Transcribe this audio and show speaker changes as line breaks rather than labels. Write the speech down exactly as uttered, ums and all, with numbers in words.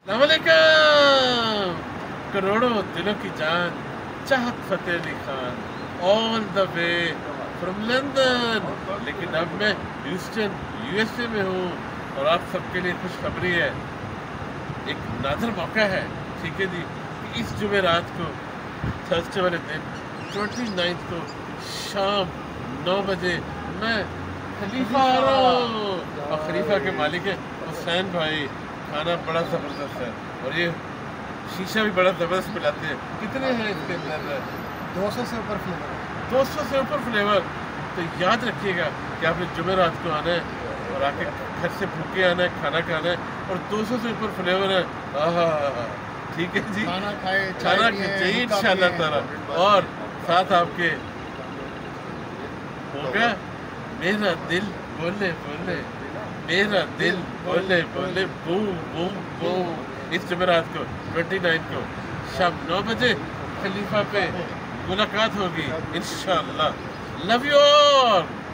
अस्सलाम वालेकुम। करोड़ों दिलों की जान Chahat Fateh Ali Khan all the way from London. लेकिन अब मैं ह्यूस्टन यूएसए में हूँ और आप सबके लिए खुशखबरी है। एक नादर मौका है, ठीक है जी, कि इस जुमेरात को थर्सडे वाले दिन ट्वेंटी नाइन्थ को शाम नौ बजे मैं खलीफा आ रहा हूँ और खलीफा के मालिक है हुसैन भाई। खाना बड़ा ज़बरदस्त है और ये शीशा भी बड़ा ज़बरदस्त पिलाते हैं। कितने हैं इसके अंदर?
दो सौ से ऊपर फ्लेवर
दो सौ से ऊपर फ्लेवर। तो याद रखिएगा कि आपने जुमेरात को आना है और आके घर से भूखे आना है, खाना खाना है और दो सौ से ऊपर फ्लेवर है। आहा, ठीक है जी,
खाना खाए,
खाना चाहिए इंशाल्लाह ताला। और साथ आपके होगा मेरा दिल बोले बोले, मेरा दिल बोले बोले बूम बूम बूम। इस जुमेरात को ट्वेंटी नाइन को शाम नौ बजे खलीफा पे मुलाकात होगी इंशाल्लाह। Love you all.